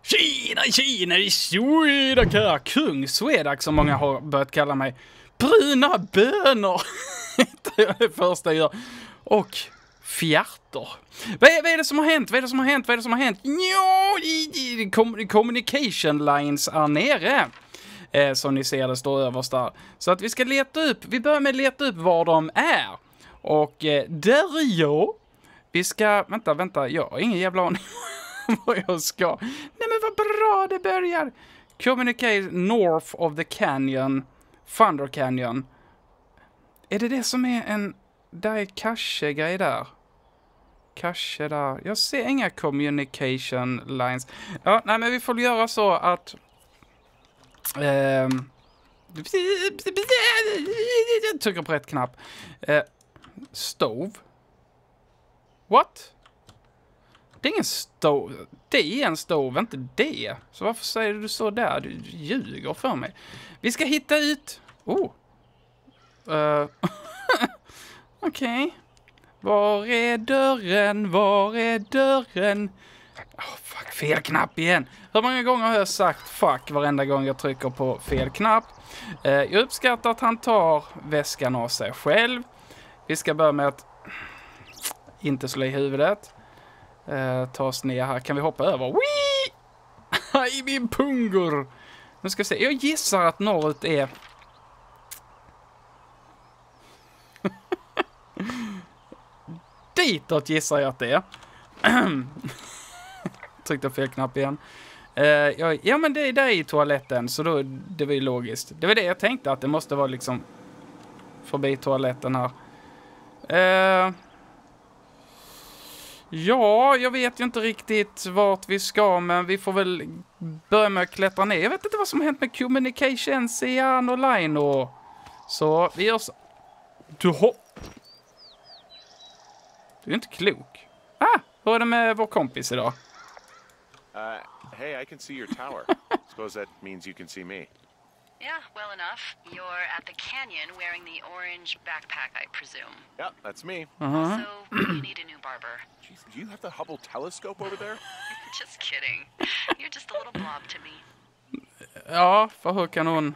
Tjena, det är Swedak här. Kung Swedak som många har börjat kalla mig. Bruna bönor. Det är det första jag gör. Och fjärtor. Vad är det som har hänt? Communication lines är nere. Som ni ser, det står överst där. Så att vi ska vi börjar med att leta upp var de är. Och där är jag. Vi ska, vänta, jag har ingen jävla aning vad jag ska. Nej men vad bra det börjar. Communicate north of the canyon. Thunder Canyon. Är det som är en... Där är cache-grej där. Cache där. Jag ser inga communication lines. Ja, nej men vi får göra så att... Jag trycker på rätt knapp. Stove. What? Det är ingen stove. Det är en stove, inte det. Så varför säger du så där? Du ljuger för mig. Vi ska hitta ut... Okej. Var är dörren? Fuck, fel knapp igen. Hur många gånger har jag sagt fuck varenda gång jag trycker på fel knapp? Jag uppskattar att han tar väskan av sig själv. Vi ska börja med att inte slå i huvudet. Ta oss ner här. Kan vi hoppa över? Wii! I min pungur! Nu ska vi se. Jag gissar att norrut är... Ditåt gissar jag att det är. Tryckte fel knapp igen. Ja men det är där i toaletten. Så då, det var ju logiskt. Det var det jag tänkte, att det måste vara liksom förbi toaletten här. Ja, jag vet ju inte riktigt vart vi ska, men vi får väl börja med att klättra ner. Jag vet inte vad som har hänt med communications i online och så vi gör så. Du är inte klok. Hur är det med vår kompis idag? Hey, I can see your tower. Suppose that means you can see me. Yeah, well enough. You're at the canyon wearing the orange backpack, I presume. Yeah, that's me. So, you need a new barber. Jeez, do you have the Hubble telescope over there? Just kidding. You're just a little blob to me. Ja, för hur kan hon...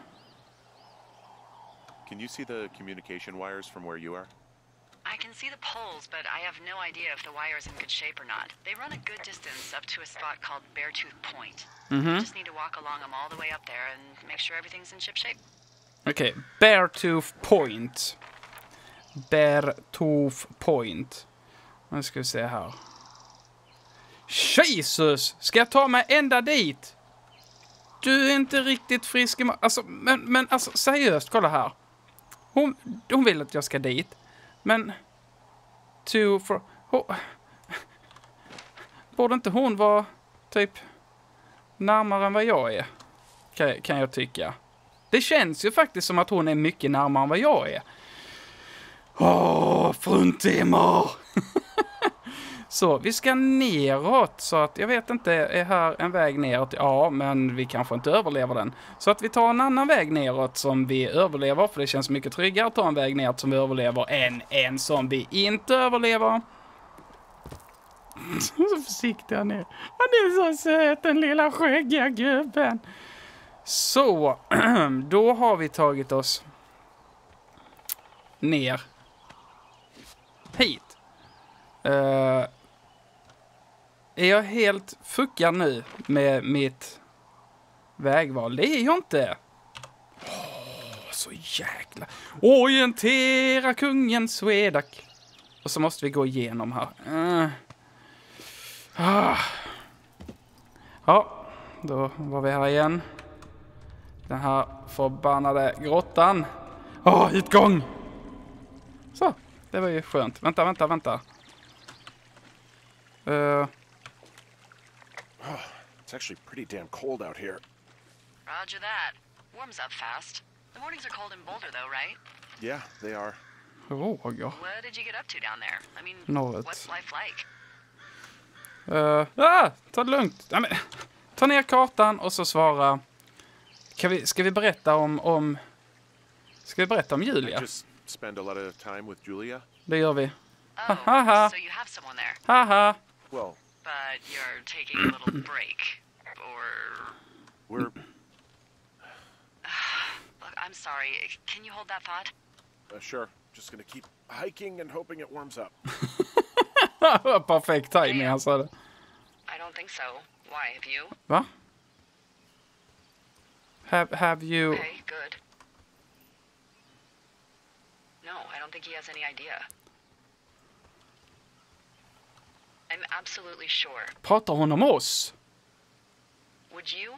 Can you see the communication wires from where you are? I can see the poles, but I have no idea if the wire's in good shape or not. They run a good distance up to a spot called Beartooth Point. You just need to walk along them all the way up there and make sure everything's in ship shape. Okej, Beartooth Point. Beartooth Point. Nu ska vi se här. Jesus! Ska jag ta mig ända dit? Du är inte riktigt frisk i alltså, men alltså, seriöst, kolla här. Hon vill att jag ska dit. Men... Borde inte hon vara typ närmare än vad jag är? Kan jag tycka. Det känns ju faktiskt som att hon är mycket närmare än vad jag är. Fruntimmer! Så, vi ska neråt. Så att, jag vet inte, är här en väg neråt? Ja, men vi kanske inte överlever den. Så att vi tar en annan väg neråt som vi överlever. För det känns mycket tryggare att ta en väg neråt som vi överlever än en som vi inte överlever. Så försiktig han är. Han är så söt, den lilla skäggiga gubben. Så, då har vi tagit oss ner hit. Är jag helt fuckad nu med mitt vägval? Det är jag inte. Så jäkla... Orientera kungen Swedak. Och så måste vi gå igenom här. Ja, då var vi här igen. Den här förbannade grottan. Utgång! Så, det var ju skönt. Vänta. It's actually pretty damn cold out here. Roger that. Warms up fast. The mornings are cold in Boulder, though, right? Yeah, they are. Roger. What did you get up to down there? I mean, Norrut. what's life like? Ta det lugnt. Ja, men, ta ner kartan och så svara. Ska vi berätta om Julia? I just spend a lot of time with Julia. Det gör vi. Oh, so you have someone there. Haha. Well, But you're taking a little break. Or sorry. Can you hold that thought? Sure. Just gonna keep hiking and hoping it warms up. Perfekt timing, han sa det. I don't think so. Why, have you? Va? Have you... Okay, good. No, I don't think he has any idea. I'm absolutely sure. Pratar hon om oss? Would you?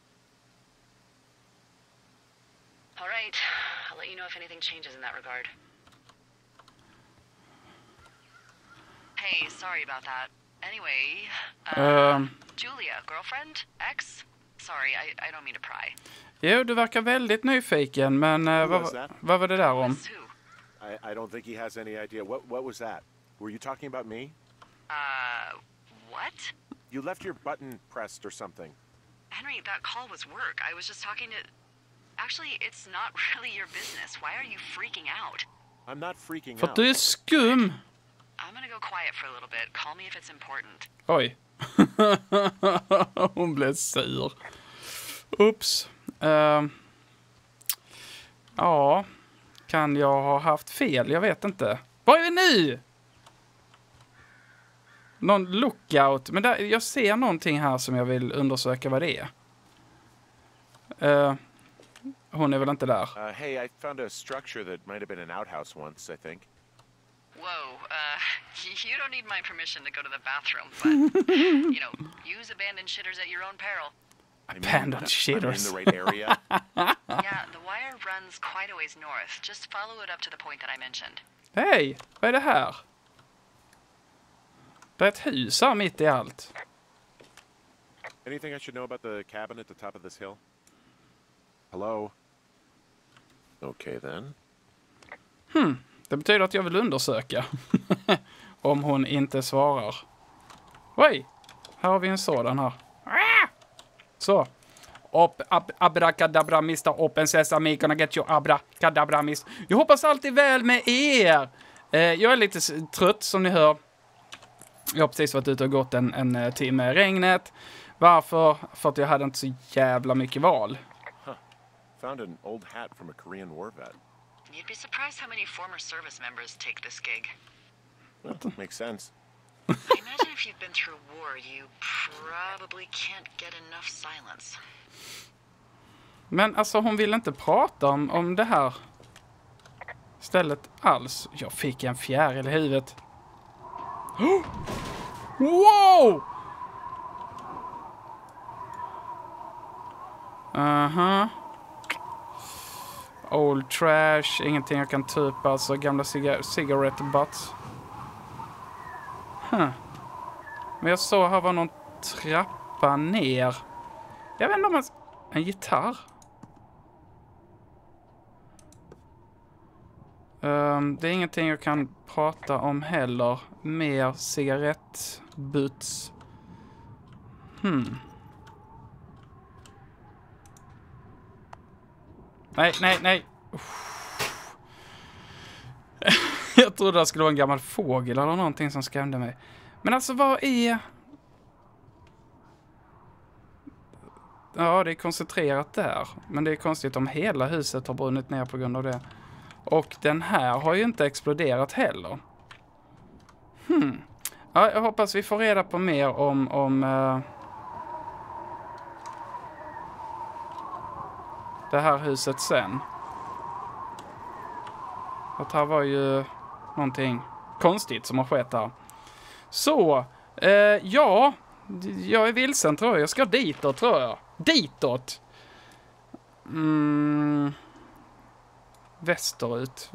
All right. I'll let you know if anything changes in that regard. Hey, sorry about that. Anyway, Julia, girlfriend? Ex? Sorry, I don't mean to pry. Jo, du verkar väldigt nyfiken, men vad var det där om? Who? I don't think he has any idea. What was that? Were you talking about me? What? You left your button pressed or something. Henry, that call was work. I was just talking to... Actually, it's not really your business. Why are you freaking out? I'm not freaking För out. du är skum. I'm gonna go quiet for a little bit. Call me if it's important. Oj. Hon blev sur. Ups. Ja. Kan jag ha haft fel? Jag vet inte. Vad är vi nu? Någon lookout. Men där, jag ser någonting här som jag vill undersöka vad det är. Hon är väl inte där? Hey, I found a structure that might have been an outhouse once, I think. Whoa, you don't need my permission to go to the bathroom, but, you know, use abandoned shitters at your own peril. Abandoned shitters. I'm in the right area. Yeah, the wire runs quite a ways north. Just follow it up to the point that I mentioned. Hej, vad är det här? Det är ett hus här mitt i allt. Anything I should know about the cabin at the top of this hill? Hello? Okay, then. Det betyder att jag vill undersöka. Om hon inte svarar. Oj, här har vi en sådan här. Så. Abracadabra, Mr. Open Sesame, gonna get you abracadabra, Mr. Jag hoppas alltid väl med er. Jag är lite trött som ni hör. Jag har precis varit ute och gått en timme i regnet. Varför? För att jag hade inte så jävla mycket val. Found an old hat from a Korean war vet. You'd be surprised how many former service members take this gig. Well, makes sense. I imagine if you've been through war, you probably can't get enough silence. Men alltså hon vill inte prata om det här stället alls. Jag fick en fjäril i huvudet. Oh! Wow! Aha. Old trash, ingenting jag kan ta upp, alltså gamla cigarette butts. Men jag såg här var någon trappa ner. Jag vet inte om man... En gitarr? Det är ingenting jag kan prata om heller. Mer cigarettbutts. Nej. Jag trodde det skulle vara en gammal fågel eller någonting som skrämde mig. Men alltså vad är... Ja, det är koncentrerat där. Men det är konstigt om hela huset har brunnit ner på grund av det. Och den här har ju inte exploderat heller. Ja, jag hoppas vi får reda på mer om det här huset sen. Att här var ju någonting konstigt som har skett här. Så, ja, jag är vilsen tror jag. Jag ska ditåt tror jag. Ditåt. Västerut.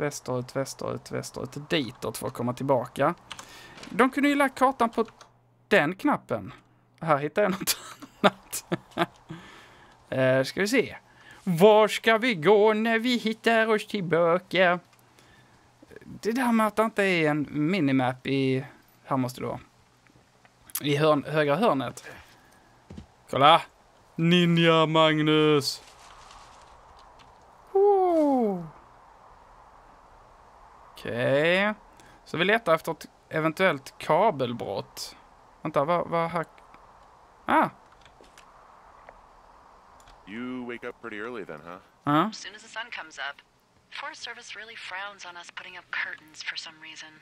Ditåt för att komma tillbaka. De kunde ju lägga kartan på den knappen. Här hittar jag något annat. Ska vi se. Var ska vi gå när vi hittar oss tillbaka? Det där med att det inte är en minimap i... Här måste det vara. I högra hörnet. Kolla! Ninja Magnus! Okej. Så vi letar efter ett eventuellt kabelbrott. Vänta, vad här... You wake up pretty early then, huh? Ja. As soon as the sun comes up. Forest Service really frowns on us putting up curtains for some reason.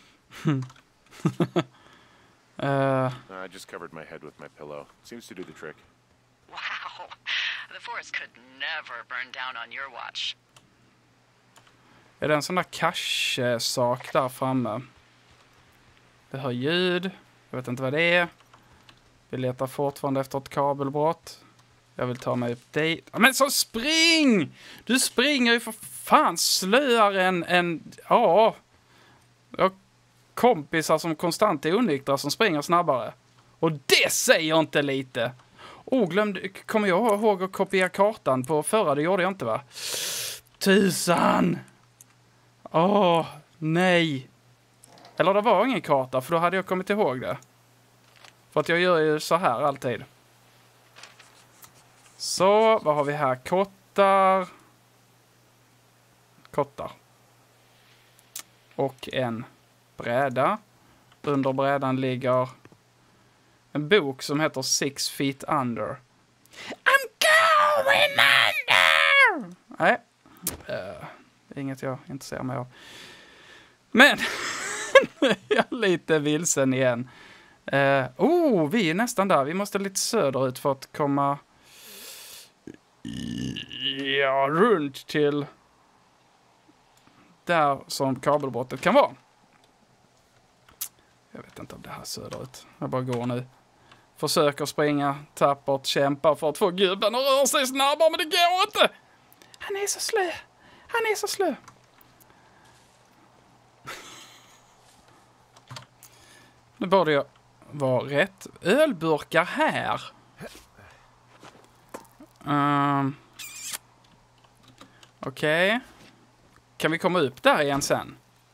I just covered my head with my pillow. Seems to do the trick. Wow. The forest could never burn down on your watch. Är det en sån där cache-sak där framme? Det hör ljud. Jag vet inte vad det är. Vi letar fortfarande efter ett kabelbrott. Jag vill ta mig upp dit. Men så spring! Du springer ju för fan slöare än ja. Jag har kompisar som konstant är onyktra som springer snabbare. Och det säger inte lite. Kommer jag ihåg att kopiera kartan på förra? Det gjorde jag inte, va? Tusan! Nej. Eller det var ingen karta, för då hade jag kommit ihåg det. För att jag gör ju så här alltid. Så, vad har vi här? Kottar. Och en bräda. Under brädan ligger en bok som heter 6 Feet Under. I'm going under! Nej. Inget jag intresserar mig av. Men jag är lite vilsen igen. Vi är nästan där. Vi måste lite söderut för att komma runt till där som kabelbrottet kan vara. Jag vet inte om det här söderut. Jag bara går nu. Försöker springa tappert, kämpar för att få gubben att röra sig snabbare, men det går inte. Han är så slö. Han är så slö. Nu borde jag vara rätt. Ölburkar här. Okej. Kan vi komma upp där igen sen?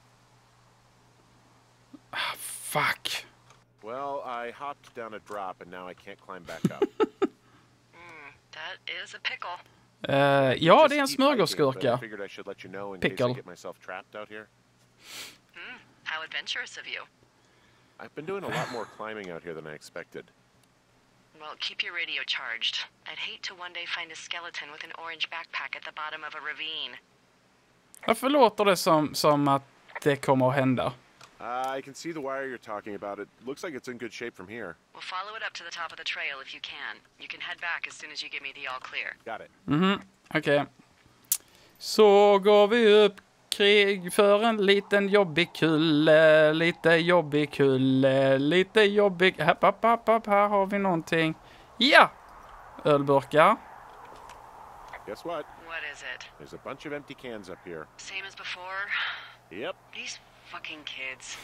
Fuck. Well, I hopped down a drop and now I can't climb back up. That is a pickle. Ja, det är en Just keep hiking, but smörgåsgurka. I figured I should let you know in case Pickle. I get myself trapped out here. How adventurous of you. I've been doing a lot more climbing out here than I expected. Well, keep your radio charged. I'd hate to one day find a skeleton with an orange backpack at the bottom of a ravine. Varför låter det som att det kommer att hända? I can see the wire you're talking about. It looks like it's in good shape from here. We'll follow it up to the top of the trail if you can. You can head back as soon as you give me the all clear. Got it. Okej. Så går vi upp krig för en liten jobbig kulle. Lite jobbig kulle. Lite jobbig. Här har vi någonting. Ja! Ölburkar. Guess what? What is it? There's a bunch of empty cans up here. Same as before? Yep. These fucking kids.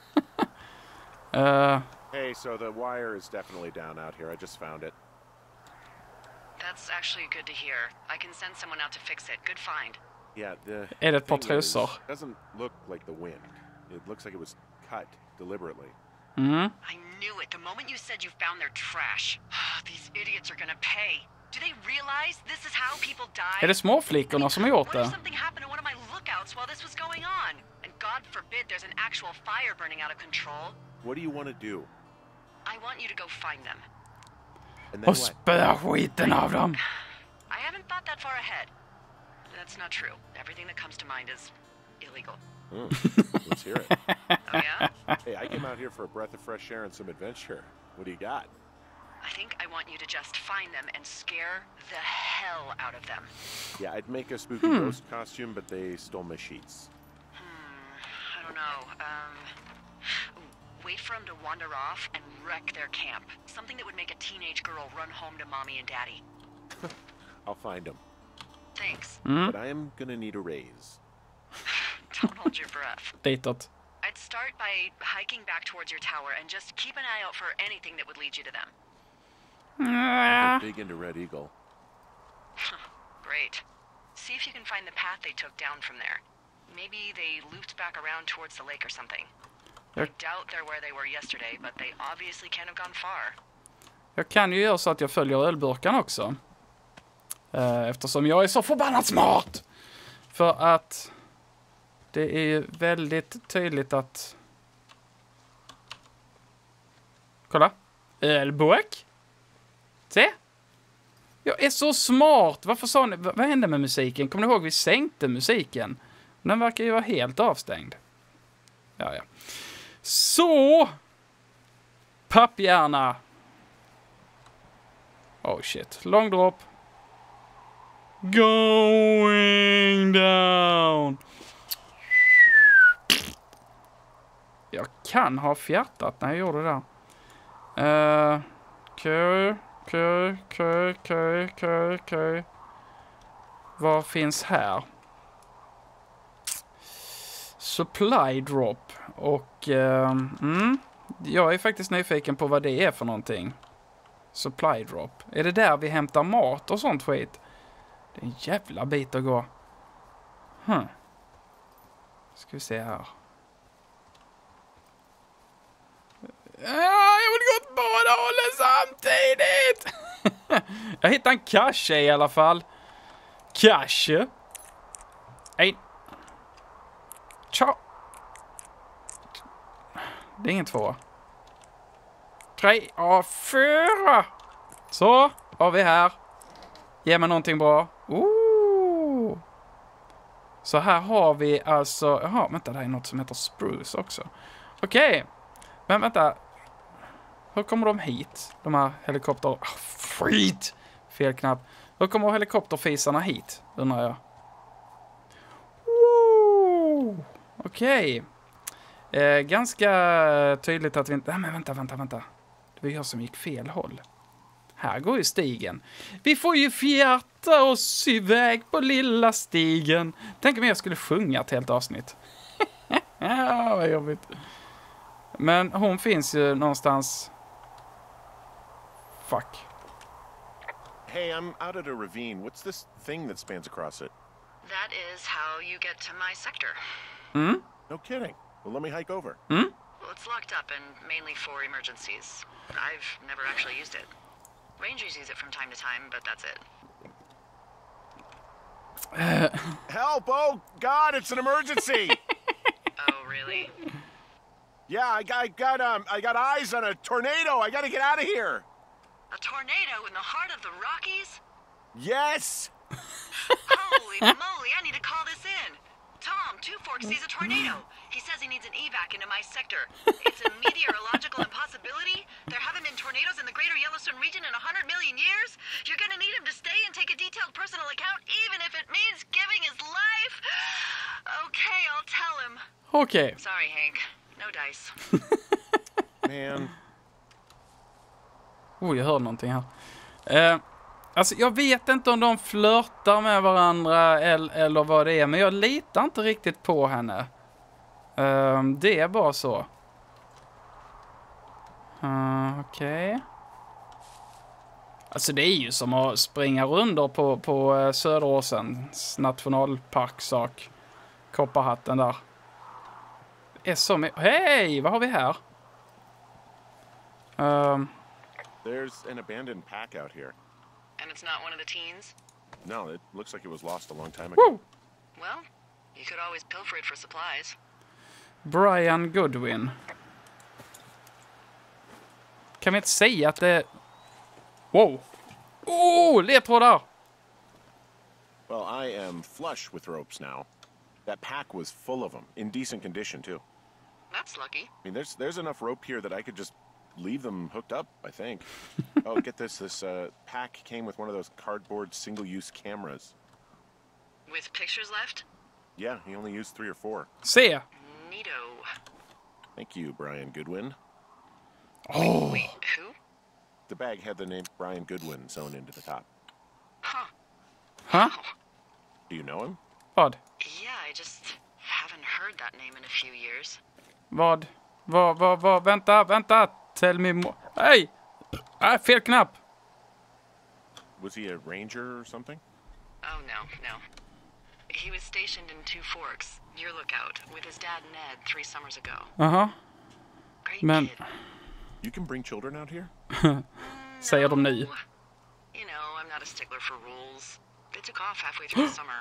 Hey, so the wire is definitely down out here. I just found it. That's actually good to hear. I can send someone out to fix it. Good find. Yeah, the Är det ett par thing is, trosor? doesn't look like the wind. It looks like it was cut deliberately. I knew it the moment you said you found their trash. These idiots are gonna pay. Do they realize this is how people die? Är det småflickorna som har gjort What if det? something happened to one of my lookouts while this was going on? And God forbid there's an actual fire burning out of control. What do you want to do? I want you to go find them. And then Och what? spöa skiten av dem. I haven't thought that far ahead. That's not true. Everything that comes to mind is illegal. Let's hear it. Oh yeah? Hey, I came out here for a breath of fresh air and some adventure. What do you got? I think I want you to just find them and scare the hell out of them. Yeah, I'd make a spooky ghost costume, but they stole my sheets. I don't know. Wait for them to wander off and wreck their camp. Something that would make a teenage girl run home to mommy and daddy. I'll find them. Thanks. But I am gonna need a raise. Don't hold your breath. Ditåt. I'd start by hiking back towards your tower and just keep an eye out for anything that would lead you to them. I'm big into Red Eagle. Great. See if you can find the path they took down from there. Maybe they looped back around towards the lake or something. I doubt they're where they were yesterday, but they obviously can't have gone far. Jag kan ju göra så att jag följer ölburkan också. Eftersom jag är så förbannat smart. För att det är ju väldigt tydligt att... Kolla. Ölburk. Se. Jag är så smart. Varför sa ni... Vad hände med musiken? Kommer ni ihåg vi sänkte musiken? Den verkar ju vara helt avstängd. Ja. Så! Papphjärna. Oh shit. Long drop. Going down. Jag kan ha fjärtat när jag gjorde det där. Kö. Vad finns här? Supply drop. Och jag är faktiskt nyfiken på vad det är för någonting. Supply drop. Är det där vi hämtar mat och sånt skit? Det är en jävla bit att gå. Ska vi se här. Jag vill gå åt båda hållen samtidigt. Jag hittar en cache i alla fall. Cache. En. Tja. Det är ingen 2. 3 och 4. Så, har vi här. Ge mig någonting bra. Så här har vi alltså... Jaha, vänta, det är något som heter spruce också. Okej. Men vänta. Hur kommer de hit? De här helikopter... Skit! Fel knapp. Hur kommer helikopterfisarna hit? Undrar jag. Okej. Ganska tydligt att vi inte... Nej, men vänta. Det var jag som gick fel håll. Här går ju stigen. Vi får ju fjärta oss iväg på lilla stigen. Tänk om jag skulle sjunga ett helt avsnitt. Vad jobbigt. Men hon finns ju någonstans... Fuck. Hey, I'm out at a ravine. What's this thing that spans across it? That is how you get to my sector. No kidding. Well, let me hike over. Well, it's locked up and mainly for emergencies. I've never actually used it. Rangers use it from time to time, but that's it. Help! Oh, God, it's an emergency! Oh, really? Yeah, I got eyes on a tornado. I gotta get out of here. A tornado in the heart of the Rockies? Yes! Holy moly, I need to call this in. Tom, Two Forks sees a tornado. He says he needs an evac into my sector. It's a meteorological impossibility. There haven't been tornadoes in the greater Yellowstone region in 100 million years. You're gonna need him to stay and take a detailed personal account, even if it means giving his life. Okay, I'll tell him. Okej. Sorry, Hank. No dice. Man. Jag hör någonting här. Alltså jag vet inte om de flörtar med varandra eller vad det är. Men jag litar inte riktigt på henne. Det är bara så. Okej. Alltså det är ju som att springa runt på Söderåsens nationalparksak. Kopparhatten där. Det är så mycket. Hej! Vad har vi här? There's an abandoned pack out here. And it's not one of the teens? No, it looks like it was lost a long time ago. Woo! Well, you could always pilfer it for supplies. Brian Goodwin. Kan vi inte säga att det... Wow! Ledtrådar! Well, I am flush with ropes now. That pack was full of them, in decent condition too. That's lucky. I mean, there's enough rope here that I could just leave them hooked up, I think. Oh, get this. This pack came with one of those cardboard single-use cameras. With pictures left? Yeah, he only used 3 or 4. Se! Neato. Thank you, Brian Goodwin. Oh. Wait, who? The bag had the name Brian Goodwin sewn into the top. Huh. Huh? Do you know him? Vad? Yeah, I just haven't heard that name in a few years. Vad? Vänta! Tell me more. Hej! Fel knapp! Was he a ranger or something? Oh, no. He was stationed in Two Forks, your lookout, with his dad Ned 3 summers ago. Aha. Great Men... kid. You can bring children out here? Säger de nu. You know, I'm not a stickler for rules. They took off halfway through the summer.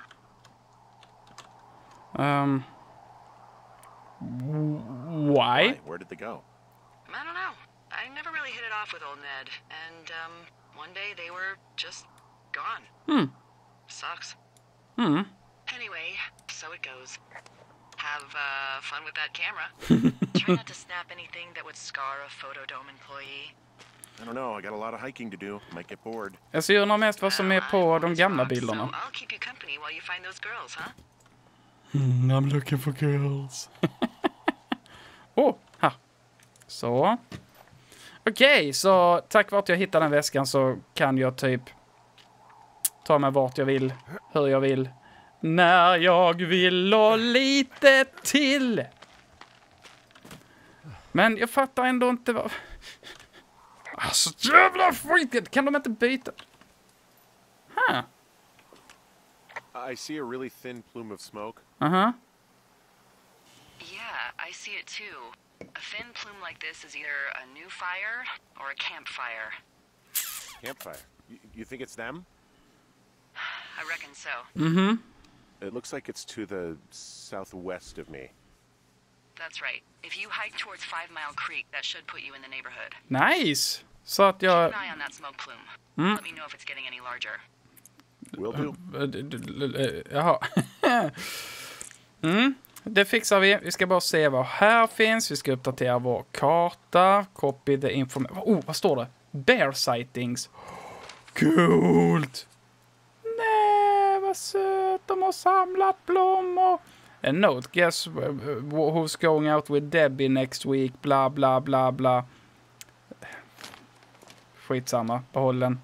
Why? Where did they go? I don't know. I never really hit it off with old Ned. And, one day they were just Gone. Sucks. Anyway, so it goes. Have fun with that camera. Try not to snap anything that would scar a Photodome employee. I don't know. I got a lot of hiking to do. Might get bored. Jag ser nog mest vad som är på de gamla bilderna. So I'll keep you company while you find those girls, huh? I'm looking for girls. Här. Så. Okej, så tack vare att jag hittade den väskan så kan jag typ ta mig vart jag vill, hur jag vill, när jag vill och lite till. Men jag fattar ändå inte vad... Alltså jävla skit! Kan de inte byta? I see a really thin plume of smoke. Uh-huh. Yeah, I see it too. A thin plume like this is either a new fire or a campfire. Campfire. You think it's them? I reckon so. Mm-hmm. It looks like it's to the southwest of me. That's right. If you hike towards 5 Mile Creek, that should put you in the neighborhood. Nice! Så att jag... Keep an eye on that smoke plume. Let me know if it's getting any larger. Will do. Jaha. Det fixar vi. Vi ska bara se vad här finns. Vi ska uppdatera vår karta. Copy the information. Vad står det? Bear sightings. Coolt! Nej, vad söt. De har samlat blommor. A note. Guess who's going out with Debbie next week. Bla, bla, bla, bla. Skitsamma. Behåll den.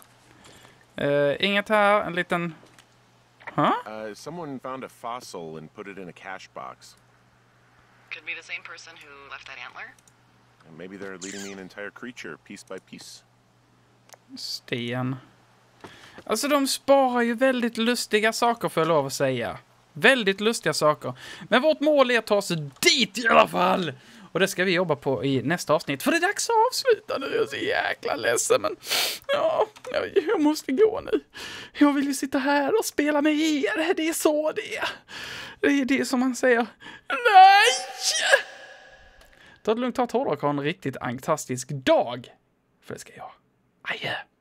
Inget här. En liten... Someone found a fossil and put it in a cash box. Could be the same person who left that antler. And maybe they're leading me an entire creature, piece by piece. Sten. Alltså de sparar ju väldigt lustiga saker för jag lov att säga. Väldigt lustiga saker. Men vårt mål är att ta oss dit i alla fall. Och det ska vi jobba på i nästa avsnitt. För det är dags att avsluta nu. Jag är så jäkla ledsen. Men ja, jag måste gå nu. Jag vill ju sitta här och spela med er. Det är så det är. Det är det som man säger. Nej! Ta det lugnt, ta och ha en riktigt fantastisk dag. För det ska jag. Adjö.